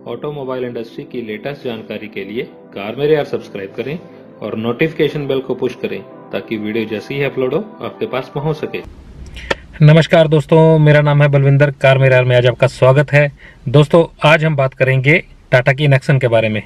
Automobile industry की latest जानकारी के लिए कार मेरे यार सब्सक्राइब करें और नोटिफिकेशन बेल को पुश करें ताकि वीडियो जैसे ही अपलोड हो आपके पास पहुंच सके। नमस्कार दोस्तों, मेरा नाम है बलविंदर। कार मेरे यार में आज आपका स्वागत है। दोस्तों, आज हम बात करेंगे टाटा की नेक्सन के बारे में।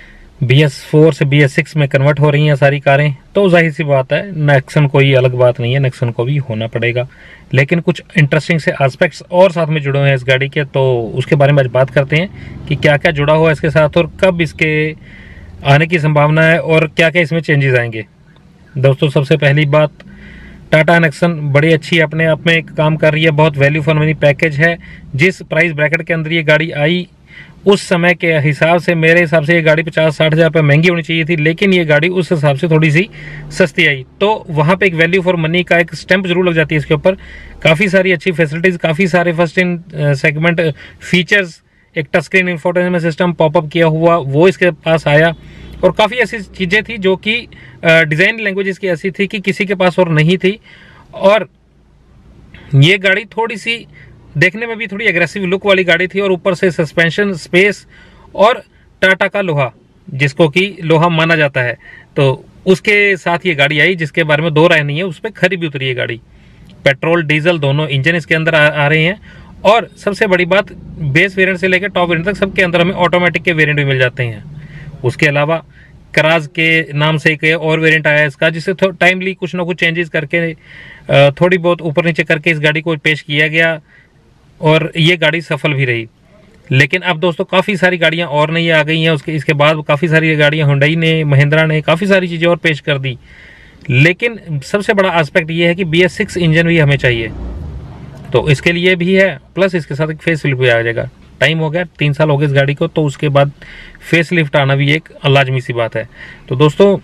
BS4 से BS6 में कन्वर्ट हो रही हैं सारी कारें, तो जाहिर सी बात है नेक्सन कोई अलग बात नहीं है, नेक्सन को भी होना पड़ेगा। लेकिन कुछ इंटरेस्टिंग से एस्पेक्ट्स और साथ में जुड़े हुए हैं इस गाड़ी के, तो उसके बारे में आज बात करते हैं कि क्या क्या जुड़ा हुआ है इसके साथ और कब इसके आने की संभावना है और क्या क्या इसमें चेंजेस आएंगे। दोस्तों, सबसे पहली बात, टाटा नेक्सन बड़ी अच्छी अपने आप में काम कर रही है, बहुत वैल्यू फॉर मनी पैकेज है। जिस प्राइस ब्रैकेट के अंदर ये गाड़ी आई उस समय के हिसाब से मेरे हिसाब से ये गाड़ी 50-60 हज़ार रुपये महंगी होनी चाहिए थी, लेकिन ये गाड़ी उस हिसाब से थोड़ी सी सस्ती आई, तो वहाँ पे एक वैल्यू फॉर मनी का एक स्टैंप जरूर लग जाती है इसके ऊपर। काफ़ी सारी अच्छी फैसिलिटीज़, काफ़ी सारे फर्स्ट इन सेगमेंट फीचर्स, एक touch screen infotainment system popup किया हुआ वो इसके पास आया, और काफ़ी ऐसी चीज़ें थी जो कि डिज़ाइन लैंग्वेज इसकी ऐसी थी कि किसी के पास और नहीं थी। और ये गाड़ी थोड़ी सी देखने में भी थोड़ी एग्रेसिव लुक वाली गाड़ी थी, और ऊपर से सस्पेंशन स्पेस और टाटा का लोहा, जिसको कि लोहा माना जाता है, तो उसके साथ ये गाड़ी आई जिसके बारे में दो राय नहीं है, उस पर खरी भी उतरी है गाड़ी। पेट्रोल डीजल दोनों इंजन इसके अंदर आ रहे हैं, और सबसे बड़ी बात, बेस वेरिएंट से लेकर टॉप वेरिएंट तक सबके अंदर हमें ऑटोमेटिक के वेरिएंट भी मिल जाते हैं। उसके अलावा कराज के नाम से एक और वेरिएंट आया है इसका, जिससे टाइमली कुछ ना कुछ चेंजेस करके थोड़ी बहुत ऊपर नीचे करके इस गाड़ी को पेश किया गया, और ये गाड़ी सफल भी रही। लेकिन अब दोस्तों काफ़ी सारी गाड़ियां और नई आ गई हैं, इसके बाद काफ़ी सारी गाड़ियां हुंडई ने, महिंद्रा ने काफ़ी सारी चीज़ें और पेश कर दी। लेकिन सबसे बड़ा एस्पेक्ट ये है कि BS6 इंजन भी हमें चाहिए, तो इसके लिए भी है, प्लस इसके साथ एक फेस लिफ्ट भी आ जाएगा। टाइम हो गया, 3 साल हो गए इस गाड़ी को, तो उसके बाद फेस लिफ्ट आना भी एक लाजमी सी बात है। तो दोस्तों,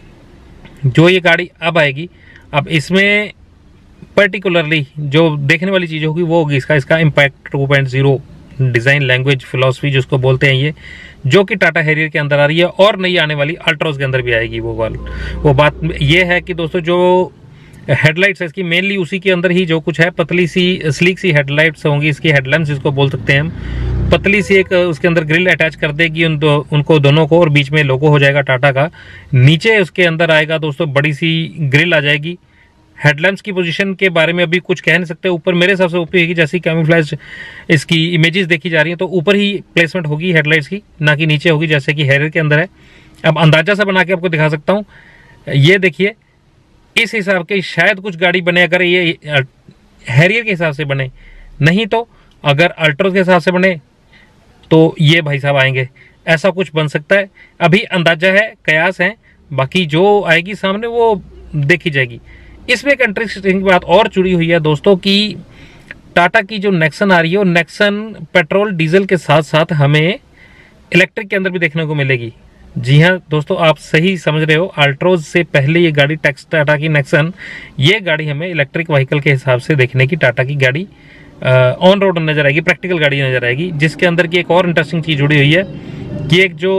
जो ये गाड़ी अब आएगी, अब इसमें पर्टिकुलरली जो देखने वाली चीज़ होगी वो होगी इसका इम्पैक्ट 2.0 डिज़ाइन लैंग्वेज फिलॉसफी जिसको बोलते हैं ये, जो कि टाटा हैरियर के अंदर आ रही है और नई आने वाली अल्ट्रोज के अंदर भी आएगी। वो बात ये है कि दोस्तों, जो हेडलाइट्स है इसकी मेनली उसी के अंदर ही जो कुछ है, पतली सी स्लीक सी हेडलाइट्स होंगी, इसकी हेडलैम्प्स जिसको बोल सकते हैं हम। पतली सी एक उसके अंदर ग्रिल अटैच कर देगी उनको दोनों को, और बीच में लोगो हो जाएगा टाटा का। नीचे उसके अंदर आएगा दोस्तों बड़ी सी ग्रिल आ जाएगी। हेडलैम्प्स की पोजीशन के बारे में अभी कुछ कह नहीं सकते, ऊपर मेरे हिसाब से ऊपर होगी, जैसी कैमोफ्लेज इसकी इमेजेस देखी जा रही हैं तो ऊपर ही प्लेसमेंट होगी हेडलाइट्स की, ना कि नीचे होगी जैसे कि हैरियर के अंदर है। अब अंदाजा सा बना के आपको दिखा सकता हूँ, ये देखिए, इस हिसाब के शायद कुछ गाड़ी बने, अगर ये हैरियर के हिसाब से बने, नहीं तो अगर अल्ट्रोज के हिसाब से बने तो ये भाई साहब आएंगे, ऐसा कुछ बन सकता है। अभी अंदाजा है, कयास है, बाकी जो आएगी सामने वो देखी जाएगी। इसमें एक इंटरेस्टिंग बात और जुड़ी हुई है दोस्तों कि टाटा की जो नेक्सन आ रही है, वो नेक्सन पेट्रोल डीजल के साथ साथ हमें इलेक्ट्रिक के अंदर भी देखने को मिलेगी। जी हाँ दोस्तों, आप सही समझ रहे हो, अल्ट्रोज से पहले ये गाड़ी टाटा की नेक्सन, ये गाड़ी हमें इलेक्ट्रिक व्हीकल के हिसाब से देखने की टाटा की गाड़ी ऑन रोड नजर आएगी, प्रैक्टिकल गाड़ी नजर आएगी। जिसके अंदर की एक और इंटरेस्टिंग चीज जुड़ी हुई है कि एक जो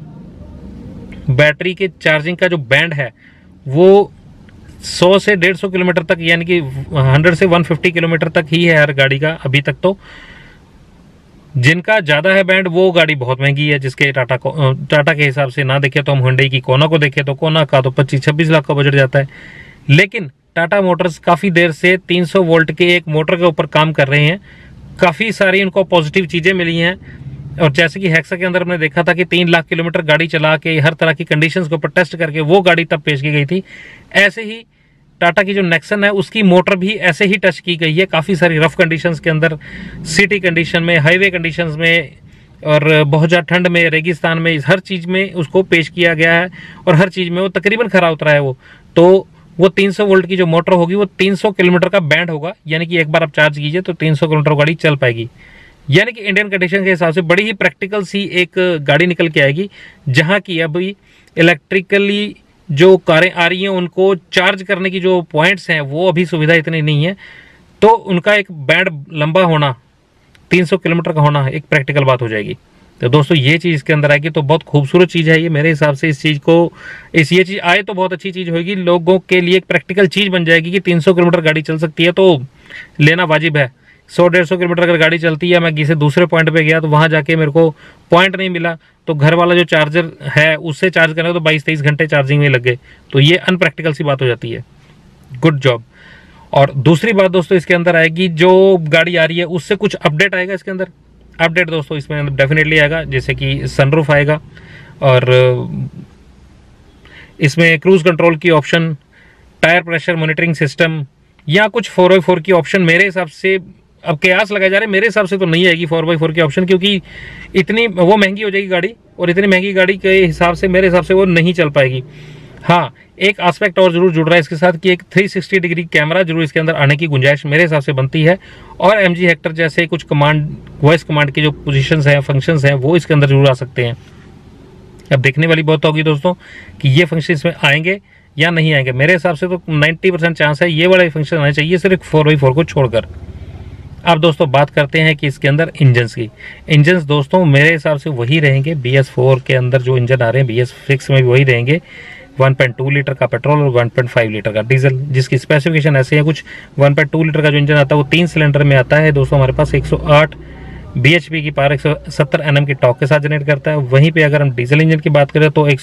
बैटरी के चार्जिंग का जो बैंड है वो 100 से 150 किलोमीटर तक, यानी कि 100 से 150 किलोमीटर तक ही है हर गाड़ी का अभी तक। तो जिनका ज़्यादा है बैंड वो गाड़ी बहुत महंगी है, जिसके टाटा के हिसाब से ना देखे तो हम हुंडई की कोना को देखें तो कोना का तो 25-26 लाख का बजट जाता है। लेकिन टाटा मोटर्स काफ़ी देर से 300 वोल्ट के एक मोटर के ऊपर काम कर रहे हैं, काफ़ी सारी उनको पॉजिटिव चीज़ें मिली हैं। और जैसे कि हेक्सा के अंदर हमने देखा था कि 3 लाख किलोमीटर गाड़ी चला के हर तरह की कंडीशंस के ऊपर टेस्ट करके वो गाड़ी तब पेश की गई थी। ऐसे ही टाटा की जो नेक्सन है उसकी मोटर भी ऐसे ही टच की गई है, काफ़ी सारी रफ कंडीशंस के अंदर, सिटी कंडीशन में, हाईवे कंडीशंस में, और बहुत ज़्यादा ठंड में, रेगिस्तान में, हर चीज़ में उसको पेश किया गया है, और हर चीज़ में वो तकरीबन खरा उतरा है। वो 300 वोल्ट की जो मोटर होगी वो 300 किलोमीटर का बैंड होगा, यानी कि एक बार आप चार्ज कीजिए तो 300 किलोमीटर गाड़ी चल पाएगी। यानी कि इंडियन कंडीशन के हिसाब से बड़ी ही प्रैक्टिकल सी एक गाड़ी निकल के आएगी, जहाँ की अभी इलेक्ट्रिकली जो कारें आ रही हैं उनको चार्ज करने की जो पॉइंट्स हैं वो अभी सुविधा इतनी नहीं है, तो उनका एक बैंड लंबा होना, 300 किलोमीटर का होना एक प्रैक्टिकल बात हो जाएगी। तो दोस्तों, ये चीज़ इसके अंदर आएगी तो बहुत खूबसूरत चीज़ है ये मेरे हिसाब से। ये चीज़ आए तो बहुत अच्छी चीज़ होगी, लोगों के लिए एक प्रैक्टिकल चीज़ बन जाएगी कि 300 किलोमीटर गाड़ी चल सकती है तो लेना वाजिब है। 100-150 किलोमीटर अगर गाड़ी चलती है, मैं किसी दूसरे पॉइंट पे गया तो वहां जाके मेरे को पॉइंट नहीं मिला, तो घर वाला जो चार्जर है उससे चार्ज करने तो 22-23 घंटे चार्जिंग में लग गए, तो ये अनप्रैक्टिकल सी बात हो जाती है। Good job. और दूसरी बात दोस्तों इसके अंदर आएगी, जो गाड़ी आ रही है उससे कुछ अपडेट आएगा इसके अंदर। अपडेट दोस्तों इसमें डेफिनेटली आएगा, जैसे कि सनरूफ आएगा, और इसमें क्रूज कंट्रोल की option, tyre pressure monitoring system, या कुछ 4x4 की ऑप्शन मेरे हिसाब से, अब कयास लगाए जा रहे हैं, मेरे हिसाब से तो नहीं आएगी 4x4 की ऑप्शन, क्योंकि इतनी वो महंगी हो जाएगी गाड़ी, और इतनी महंगी गाड़ी के हिसाब से मेरे हिसाब से वो नहीं चल पाएगी। हाँ, एक एस्पेक्ट और जरूर जुड़ रहा है इसके साथ कि एक 360 डिग्री कैमरा जरूर इसके अंदर आने की गुंजाइश मेरे हिसाब से बनती है, और एमजी हेक्टर जैसे कुछ कमांड, वॉइस कमांड के जो पोजीशंस हैं, फंक्शंस हैं, वो इसके अंदर जरूर आ सकते हैं। अब देखने वाली बात होगी दोस्तों कि ये फंक्शन इसमें आएंगे या नहीं आएंगे। मेरे हिसाब से तो 90% चांस है ये वाला फंक्शन आना चाहिए, सिर्फ 4x4 को छोड़कर। अब दोस्तों बात करते हैं कि इसके अंदर इंजन्स की। इंजन्स दोस्तों मेरे हिसाब से वही रहेंगे, BS4 के अंदर जो इंजन आ रहे हैं BS6 में भी वही रहेंगे। 1.2 लीटर का पेट्रोल और 1.5 लीटर का डीजल, जिसकी स्पेसिफिकेशन ऐसे है कुछ। 1.2 लीटर का जो इंजन आता है वो 3 सिलेंडर में आता है दोस्तों, हमारे पास 108 bhp की पावर 170 Nm की टॉर्क के साथ जनरेट करता है। वहीं पे अगर हम डीजल इंजन की बात करें तो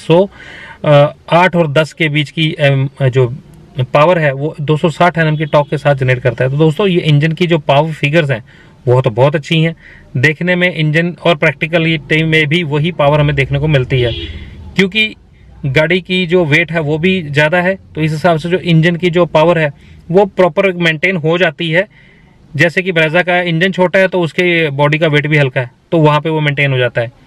108 और 10 के बीच की जो पावर है वो 260 Nm की टॉर्क के साथ जनरेट करता है। तो दोस्तों ये इंजन की जो पावर फिगर्स हैं वो तो बहुत अच्छी हैं देखने में, इंजन और प्रैक्टिकल टाइम में भी वही पावर हमें देखने को मिलती है, क्योंकि गाड़ी की जो वेट है वो भी ज़्यादा है, तो इस हिसाब से जो इंजन की जो पावर है वो प्रॉपर मेंटेन हो जाती है। जैसे कि ब्रेजा का इंजन छोटा है तो उसके बॉडी का वेट भी हल्का है, तो वहाँ पे वो मेंटेन हो जाता है।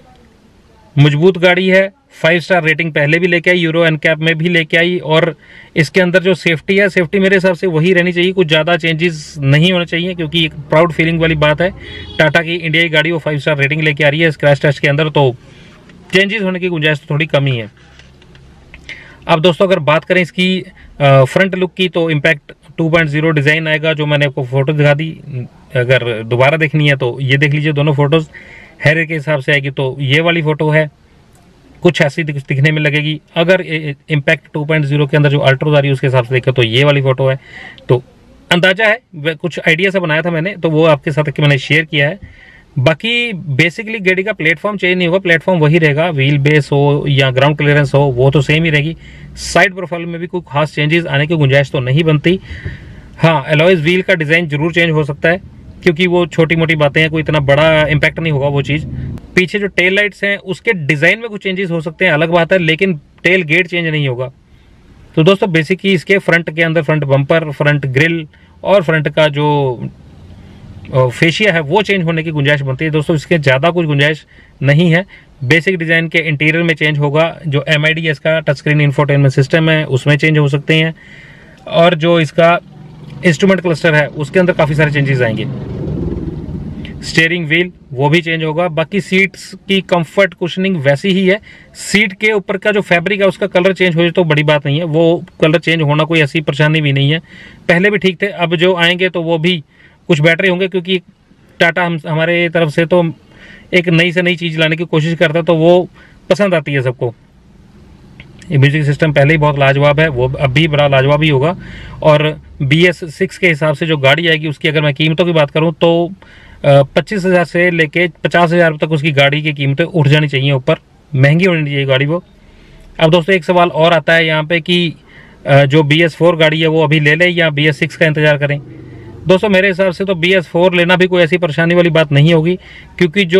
मजबूत गाड़ी है, 5 स्टार रेटिंग पहले भी लेके आई, यूरो एनकैप में भी लेके आई, और इसके अंदर जो सेफ्टी है, सेफ्टी मेरे हिसाब से वही रहनी चाहिए, कुछ ज़्यादा चेंजेस नहीं होने चाहिए, क्योंकि एक प्राउड फीलिंग वाली बात है। टाटा की इंडिया की गाड़ी वो 5 स्टार रेटिंग लेके आ रही है क्रैश टेस्ट के अंदर, तो चेंजेस होने की गुंजाइश तो थोड़ी कम ही है। अब दोस्तों अगर बात करें इसकी फ्रंट लुक की, तो इम्पैक्ट 2.0 डिज़ाइन आएगा, जो मैंने आपको फोटो दिखा दी। अगर दोबारा देखनी है तो ये देख लीजिए, दोनों फोटोज हेयर के हिसाब से आएगी। तो ये वाली फोटो है, कुछ ऐसी दिखने में लगेगी। अगर इम्पैक्ट 2.0 के अंदर जो अल्ट्रोज आ रही है उसके हिसाब से देखें तो ये वाली फोटो है। तो अंदाजा है, कुछ आइडिया से बनाया था मैंने, तो वो आपके साथ मैंने शेयर किया है। बाकी बेसिकली गाड़ी का प्लेटफॉर्म चेंज नहीं होगा, प्लेटफॉर्म वही रहेगा, व्हील बेस हो या ग्राउंड क्लियरेंस हो वो तो सेम ही रहेगी। साइड प्रोफाइल में भी कोई खास चेंजेस आने की गुंजाइश तो नहीं बनती। हाँ, एलॉयज व्हील का डिज़ाइन जरूर चेंज हो सकता है, क्योंकि वो छोटी मोटी बातें हैं, कोई इतना बड़ा इम्पैक्ट नहीं होगा वो चीज़। पीछे जो टेल लाइट्स हैं उसके डिज़ाइन में कुछ चेंजेस हो सकते हैं, अलग बात है, लेकिन टेल गेट चेंज नहीं होगा। तो दोस्तों बेसिकली इसके फ्रंट के अंदर फ्रंट बम्पर, फ्रंट ग्रिल और फ्रंट का जो फेशिया है वो चेंज होने की गुंजाइश बनती है दोस्तों। इसके ज़्यादा कुछ गुंजाइश नहीं है। बेसिक डिज़ाइन के इंटीरियर में चेंज होगा, जो MIDS का टच स्क्रीन इंफोटेनमेंट सिस्टम है उसमें चेंज हो सकते हैं, और जो इसका इंस्ट्रूमेंट क्लस्टर है उसके अंदर काफ़ी सारे चेंजेस आएंगे। स्टीयरिंग व्हील वो भी चेंज होगा। बाकी सीट्स की कंफर्ट कुशनिंग वैसी ही है। सीट के ऊपर का जो फैब्रिक है उसका कलर चेंज हो जाए तो बड़ी बात नहीं है, वो कलर चेंज होना कोई ऐसी परेशानी भी नहीं है। पहले भी ठीक थे, अब जो आएंगे तो वो भी कुछ बेटर ही होंगे, क्योंकि टाटा हमारे तरफ से तो एक नई से नई चीज़ लाने की कोशिश करता है, तो वो पसंद आती है सबको। ये म्यूजिक सिस्टम पहले ही बहुत लाजवाब है, वो अब भी बड़ा लाजवाब ही होगा। और BS6 के हिसाब से जो गाड़ी आएगी उसकी अगर मैं कीमतों की बात करूं तो 25,000 से लेके 50,000 तक उसकी गाड़ी की कीमतें उठ जानी चाहिए ऊपर, महंगी होनी चाहिए गाड़ी वो। अब दोस्तों एक सवाल और आता है यहाँ पे कि जो BS4 गाड़ी है वो अभी ले लें या BS6 का इंतजार करें। दोस्तों मेरे हिसाब से तो BS4 लेना भी कोई ऐसी परेशानी वाली बात नहीं होगी, क्योंकि जो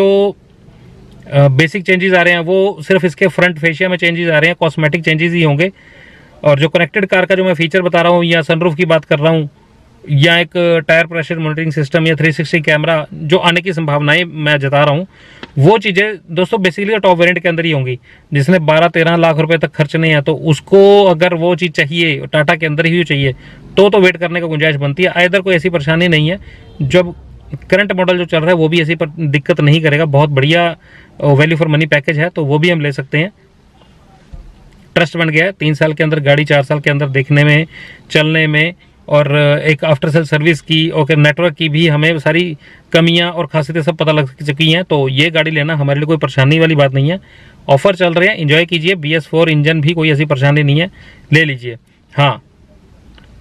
बेसिक चेंजेस आ रहे हैं वो सिर्फ इसके फ्रंट फेशिया में चेंजेस आ रहे हैं, कॉस्मेटिक चेंजेस ही होंगे। और जो कनेक्टेड कार का जो मैं फीचर बता रहा हूँ, या सनरूफ की बात कर रहा हूँ, या एक टायर प्रेशर मॉनिटरिंग सिस्टम या 360 कैमरा जो आने की संभावनाएं मैं जता रहा हूँ, वो चीज़ें दोस्तों बेसिकली टॉप वेरिएंट के अंदर ही होंगी। जिसने 12-13 लाख रुपए तक खर्च नहीं है, तो उसको अगर वो चीज़ चाहिए टाटा के अंदर ही चाहिए तो वेट करने का गुंजाइश बनती है। इधर कोई ऐसी परेशानी नहीं है। जब करंट मॉडल जो चल रहा है वो भी ऐसी पर दिक्कत नहीं करेगा, बहुत बढ़िया वैल्यू फॉर मनी पैकेज है, तो वो भी हम ले सकते हैं। ट्रस्ट बन गया है 3 साल के अंदर गाड़ी, 4 साल के अंदर देखने में, चलने में, और एक आफ्टर सेल सर्विस की और नेटवर्क की भी हमें सारी कमियां और खासियतें सब पता लग चुकी हैं। तो ये गाड़ी लेना हमारे लिए कोई परेशानी वाली बात नहीं है। ऑफर चल रहे हैं, एंजॉय कीजिए। BS4 इंजन भी कोई ऐसी परेशानी नहीं है, ले लीजिए। हाँ,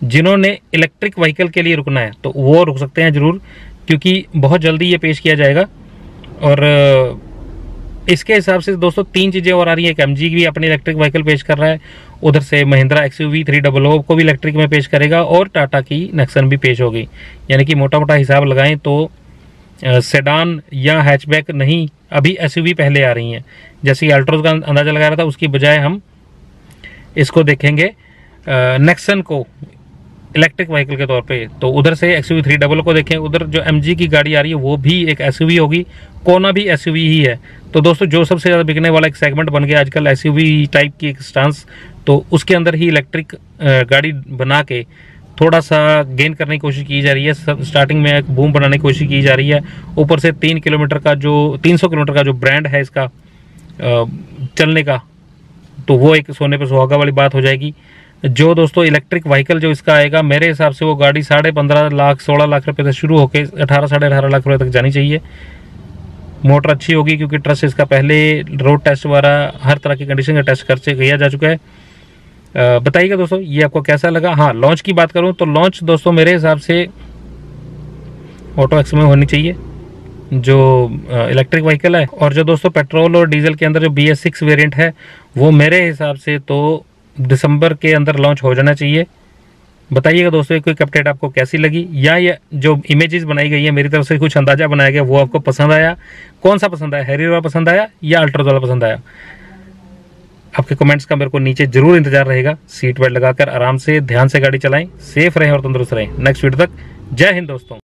जिन्होंने इलेक्ट्रिक व्हीकल के लिए रुकना है तो वो रुक सकते हैं जरूर, क्योंकि बहुत जल्दी ये पेश किया जाएगा। और इसके हिसाब से दोस्तों 3 चीज़ें और आ रही है। एक एमजी भी अपनी इलेक्ट्रिक व्हीकल पेश कर रहा है, उधर से महिंद्रा एक्सयूवी 300 को भी इलेक्ट्रिक में पेश करेगा, और टाटा की नेक्सन भी पेश होगी। यानी कि मोटा मोटा हिसाब लगाएं तो सेडान या हैचबैक नहीं, अभी एसयूवी पहले आ रही हैं। जैसे अल्ट्रोज का अंदाजा लगा रहा था, उसकी बजाय हम इसको देखेंगे नेक्सन को इलेक्ट्रिक व्हीकल के तौर पे। तो उधर से एक्सयूवी 300 को देखें, उधर जो एमजी की गाड़ी आ रही है वो भी एक एसयूवी होगी, कोना भी एसयूवी ही है। तो दोस्तों जो सबसे ज़्यादा बिकने वाला एक सेगमेंट बन गया आजकल एसयूवी टाइप की एक स्टांस, तो उसके अंदर ही इलेक्ट्रिक गाड़ी बना के थोड़ा सा गेन करने की कोशिश की जा रही है। स्टार्टिंग में एक बूम बनाने की कोशिश की जा रही है। ऊपर से 300 किलोमीटर का जो ब्रांड है इसका चलने का, तो वो एक सोने पे सुहागा वाली बात हो जाएगी। जो दोस्तों इलेक्ट्रिक व्हीकल जो इसका आएगा, मेरे हिसाब से वो गाड़ी 15.5 लाख 16 लाख रुपए से शुरू होकर 18 साढ़े 18 लाख रुपए तक जानी चाहिए। मोटर अच्छी होगी, क्योंकि ट्रस्ट इसका पहले रोड टेस्ट वगैरह हर तरह की कंडीशन का टेस्ट कर किया जा चुका है। बताइएगा दोस्तों ये आपको कैसा लगा। हाँ, लॉन्च की बात करूं तो लॉन्च दोस्तों मेरे हिसाब से ऑटो एक्स में होनी चाहिए जो इलेक्ट्रिक व्हीकल है। और जो दोस्तों पेट्रोल और डीजल के अंदर जो BS6 वेरिएंट है, वो मेरे हिसाब से तो दिसंबर के अंदर लॉन्च हो जाना चाहिए। बताइएगा दोस्तों कोई अपडेट आपको कैसी लगी, या ये जो इमेजेस बनाई गई है मेरी तरफ से कुछ अंदाजा बनाया गया वो आपको पसंद आया, कौन सा पसंद आया, हैरियर वाला पसंद आया या अल्ट्रोज वाला पसंद आया। आपके कमेंट्स का मेरे को नीचे जरूर इंतजार रहेगा। सीट बेल्ट लगाकर आराम से ध्यान से गाड़ी चलाएं, सेफ रहें और तंदुरुस्त रहें। नेक्स्ट वीडियो तक जय हिंद दोस्तों।